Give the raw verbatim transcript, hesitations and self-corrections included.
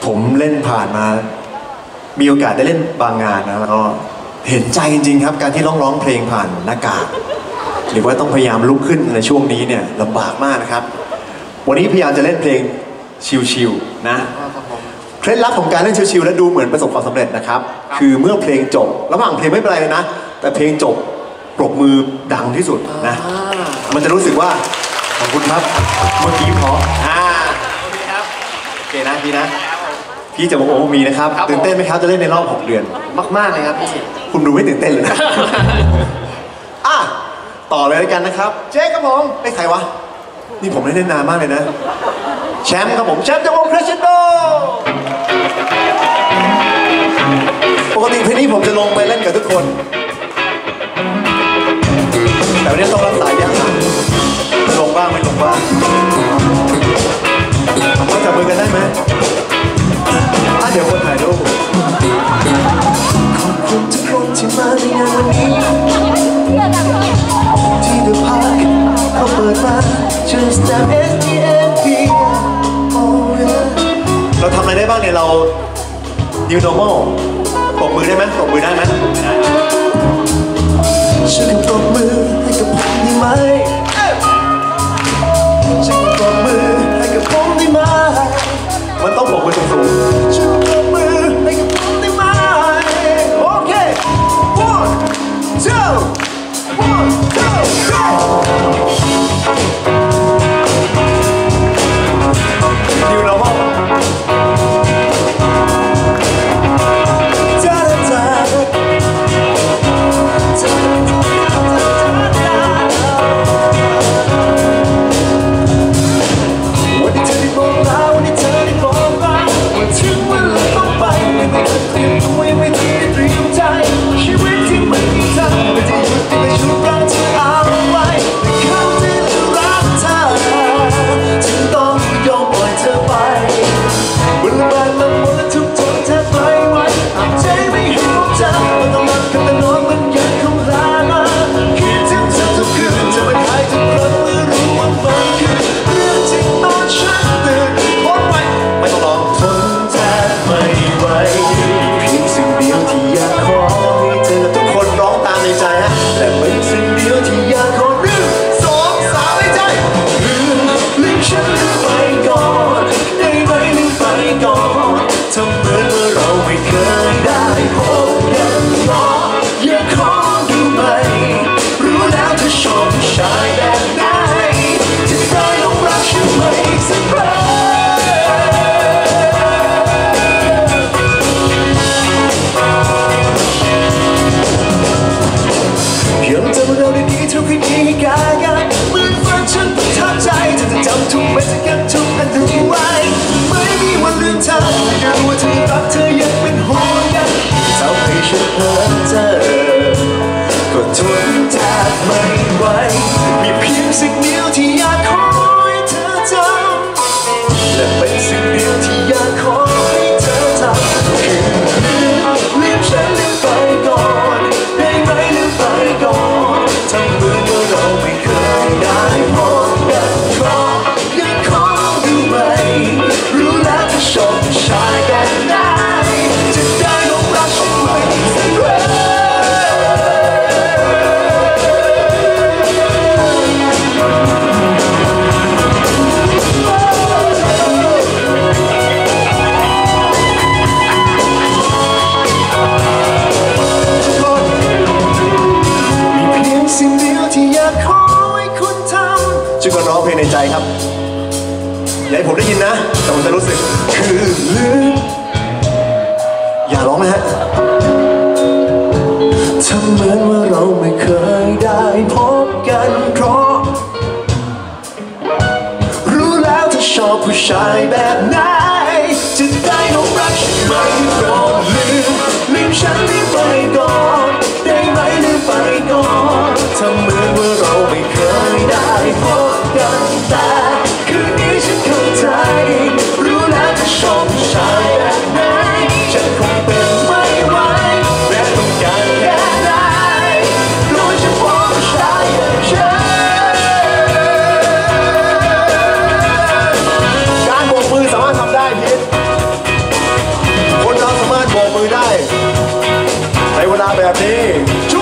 ผมเล่นผ่านมามีโอกาสได้เล่นบางงานนะแล้วก็เห็นใจจริงๆครับการที่ร้องร้องเพลงผ่านหน้ากากหรือว่าต้องพยายามลุกขึ้นในช่วงนี้เนี่ยลำบากมากนะครับวันนี้พยายามจะเล่นเพลงชิลๆนะเคล็ดลับของการเล่นชิลๆและดูเหมือนประสบความสำเร็จนะครับคือเมื่อเพลงจบระหว่างเพลงไม่เป็นไรเลยนะแต่เพลงจบปรบมือดังที่สุดนะมันจะรู้สึกว่าขอบคุณครับเมื่อกี้เพราะอ่าโอเคครับโอเคนะพี่นะพี่จะบอกโอ้มีนะครับตื่นเต้นไหมครับจะเล่นในรอบหกเดือนมากๆเลยครับพี่คุณดูไม่ตื่นเต้นเลยนะอ่ะต่อเลยแล้วกันนะครับเจ๊ครับผมไม่ใครวะนี่ผมเล่นนานมากเลยนะแชมป์ครับผมแชมป์จากวง Crescendo ปกติเพลงนี้ผมจะลงไปเล่นกับทุกคนแต่วันนี้ต้องรักษาระยะห่างลงบ้างไม่ลงบ้างมาจับมือกันได้ไหมอ่ะเดี๋ยวคนถ่ายรูปขอบคุณทุกคนที่มาในงานวันนี้ที่เดอะพาร์คเขาเปิดมา Just Tap เอส ที เอ็ม พี เราทำอะไรได้บ้างเนี่ยเรา New Normal ปรบมือได้ไหมปรบมือได้ไหมช่วยกันปรบมือให้กับผมได้ไหมช่วยกันปรบมือให้กับผมได้ไหมมันต้องปรบมือสูงๆช่วยกันปรบมือให้กับผมได้ไหมโอเค one two one two go New Normalช่วยกันร้องเพลงในใจครับอย่าให้ผมได้ยินนะแต่ผมจะรู้สึกคือลืมอย่าร้องนะฮะทำเหมือนว่าเราไม่เคยได้พบกันเพราะรู้แล้วถ้าชอบผู้ชายแบบไหนจะได้หลงรักฉันไหมโปรดลืมลืมฉันได้ไปก่อนได้ไหมลืมไปก่อนทำเหมือนว่าเราไม่เคยได้พบกันแต่คืนนี้ฉันเข้าใจรู้แล้วถ้าชอบผู้ชายแบบไหนฉันคงเป็นไม่ไหวและต้องการแค่ไหนโดยเฉพาะผู้ชายอย่างฉันการโบกมือสามารถทำได้พีทแบบนี้